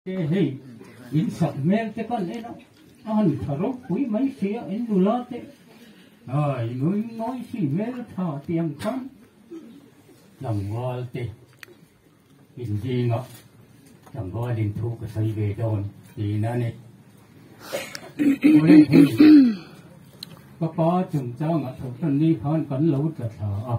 Hey, in submel te kan ena. An tharo pui mai sia in dulate. Ai ngoi si mel tha tiang kan. Lam wal te. In dinga. Lam wal in thu ka sai ve don. Di na ne. Ore hey. Papa chung cha nga thau tan ni khan kan lo ta tha a.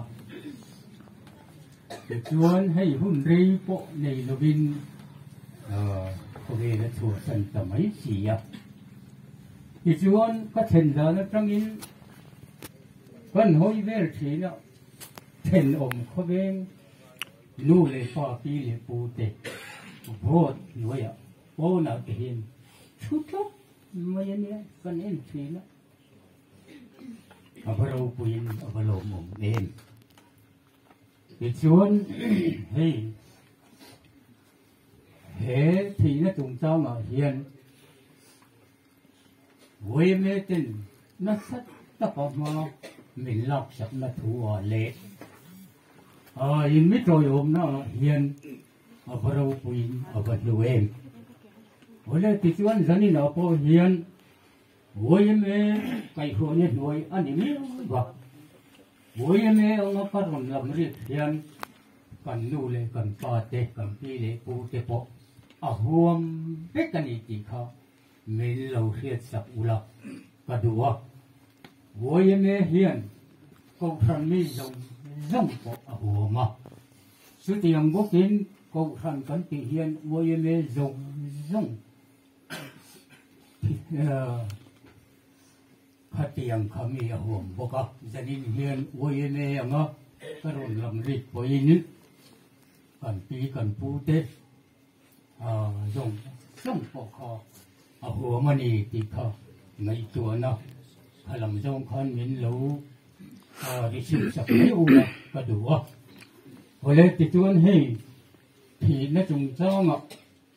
Te chuan hei hun rei po nei lovin có về là chùa sân tầm mấy chỉ à thì chuan có thèn giờ nó trong in vẫn hối về chỉ nó thèn ôm có về nu lệ pha pi lệ pu tệ vô nuôi à vô nào cái hình chút chút mấy anh ấy con em chỉ nó ở bao lâu pin ở bao lâu mồm đen thì chuan hey thế thì nó trùng sao mà hiền với mấy tin nó rất tất cả mà mình lọc sạch là thủ ở lệ in mấy rồi ôm nó hiền ở vào đâu quỳnh ở vào đâu em với lại thì chuyện dân đi nó có hiền với mấy cái khổ nhất nuôi anh ấy vật với mấy ông nó phát còn làm việc hiền cần nuôi lên cần pa tê cần pi lệ pu tê po hôm biết cái gì chỉ khó mình lâu hiện sập u lộc và đùa với mấy hiền câu thần mi dùng dùng của hồ mà số tiền bốc kín câu thần cần tỷ hiền với mấy dùng dùng khát tiền khám mi hồ bốc à gia đình hiền với mấy ông á cái rồi làm việc với những cần pi cần pu tê dùng dùng bộ kho hồ mà nì thì kho mấy chỗ nó làm dùng con miếng lấu đi xin sập mấy u này có đủ không? Hồi lên thì tuân hey thì nó trùng cho ngọc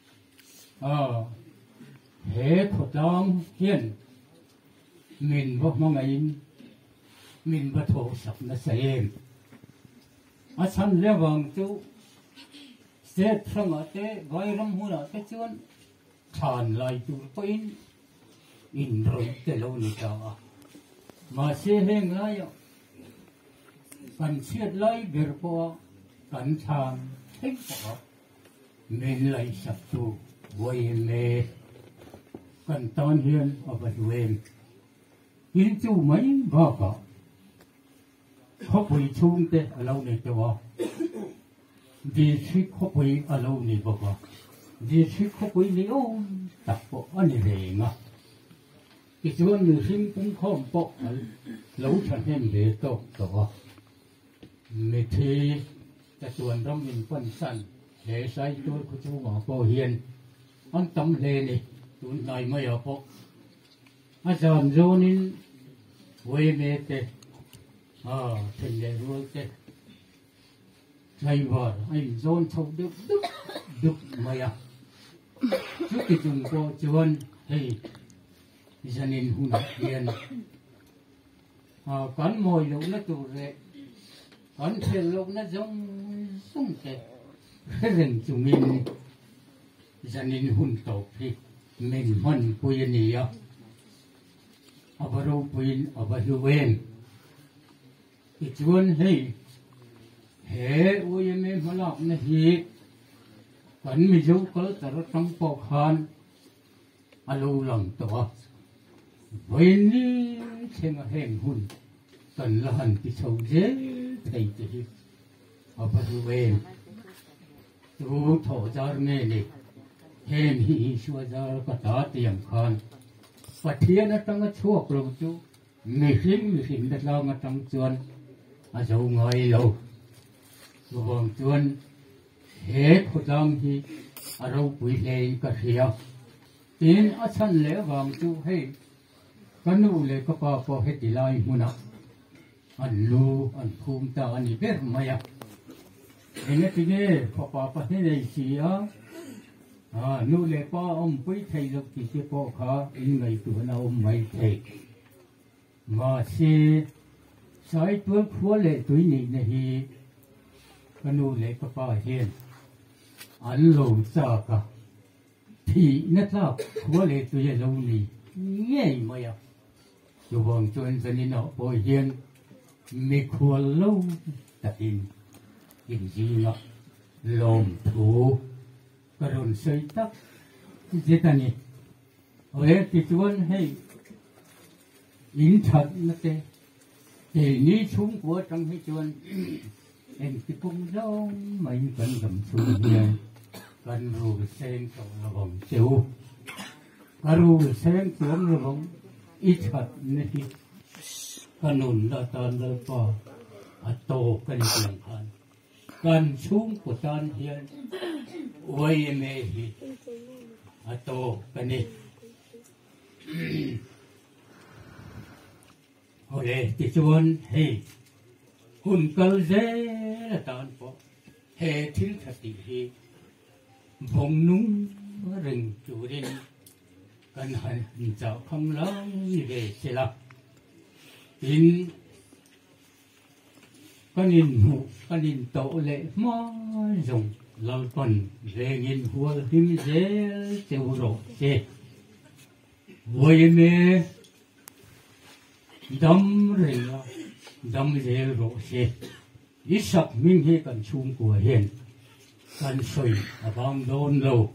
thế thuật long hiền mình vô mong ấy mình vô thổ sập nó xem sẵn lẽ vàng chú thế trong ở thế gói rong hú là thế chuan tràn lại tụi có in rồi thế lâu nữa cho mà xe heng lại cần siết lại việc qua cần tràn thích bỏ mình lại sập tu vui mê cần tôn hiền ở vật quên in chú mấy vào cả không bị chung thế ở lâu này cho đi suy khóc với ở lâu này bao giờ đi suy khóc với nhiều tập bộ anh về mà cái chuyện người sinh cũng không bộ lâu chẳng thêm để tốt đó mình thì cái chuyện đó mình phân sản để sai tôi của chú bảo cô hiền anh tâm lệ này tụi này mới ở bộ anh chọn rồi nên về mẹ thế thành lệ rồi thế ngày vợ anh dồn thâu đức mày à trước khi chúng có chuyện thì gia đình hùng hiền cán mồi lúc nó tụ rệ cán thuyền lúc nó giống sung thế cái rừng chúng mình gia đình hùng tổ thì mình hân quyền gì à ở bao đâu quyền ở bao nhiêu bên thì chuyện thì hệ ôi em mà làm này gì cần mình giúp có tờ trong bộ khan alo lòng tổ với ní xem mà hèn hùn cần là hành cái sầu dễ thầy thì ở bao nhiêu bên tu thổ ra nghe này hèn hi xua ra có tá tiền khan và thiên nó trong cái chuộc rồi chú mình xin đất lao mà trong chuồn dầu ngồi lâu vòng chuan hết khổ đam thì ở đâu quý lệ cả hiệp tin ở sân lễ vòng chu hay cái nụ lệ có bao hết đi lại muốn nào anh lu anh khum ta anh biết mày à anh ấy thì nghe có hết này gì á nụ lệ bao ông quý thầy được thì cái bao khá anh ngày tuổi nào ông mày thầy mà xe sai tuổi khua lệ tuổi này cái nụ lệ có bao hiền anh lồng sao cả thì nhất là khóa lệ tôi lâu này nghe mà ya dù vòng chuẩn dân in họ bồi hiền mi khóa lâu ta in gì ngọ lồm thủ cái rồn xây tắc gì ta nhỉ ở đây thì chuẩn hay in thật nó thế thì ní chúng của trong hay chuẩn em thì cũng đâu mấy cần cầm xuống hiền cần rùi sen cầu là vòng chiếu cần rùi sen xuống là vòng ít thật này cần nôn là tàn là bỏ tổ cần tiền khăn cần xuống của tàn hiền ôi mẹ hi tổ cần đi hồi đấy thì chuan hey hun cầu dễ là tàn bỏ hệ thiếu thật thì vùng nung rừng chủ đình cần hành giáo không lớn về sẽ là in con in hụ con in tổ lệ mò dùng lâu tuần về nghìn hùa him dễ tiêu rộ dễ vui mê đâm rừng đâm dễ rộ dễ ít sập minh hệ cần chung của hiền cần sôi ở vòng đôn lâu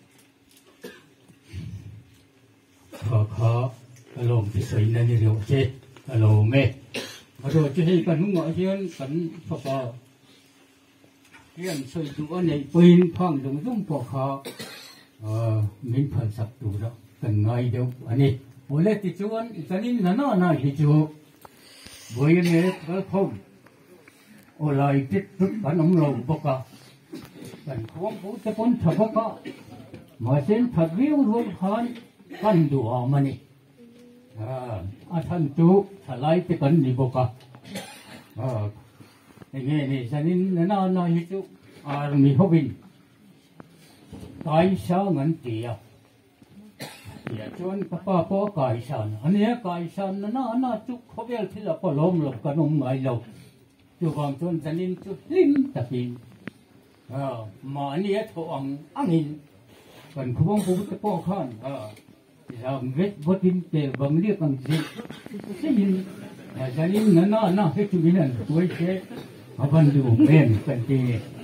khó cái lồng thì sôi nên như rượu chết cái lồ mê mà rồi chứ hay cần ngõ hiền cần phật bò hiền sôi tụ này quên phong đúng đúng bỏ khó mình phải sập tụ đó cần ngay đâu anh ấy bố lê thì chú anh cho nên là nó nói thì chú bố yên mê có không ô lại tiếp tục bắn ông lồng bốc à cần không bố sẽ bắn thật bốc à mà xin thật viêu luôn hơn cần đùa mà nè thân chú thật lại cái cần gì bốc à nghe này cho nên nó nói với chú mình không bình tại sao ngân tiền ya chuan kapa po kai san ania kai san na chu khovel thila po lom lo kanum ngai lo chu bang chuan chanin chu lim takin ma ania tho angin kan khubong bu te po khan ram vet botin te bang li kang ji sin chanin na he chu minan tuai che aban du men kan ti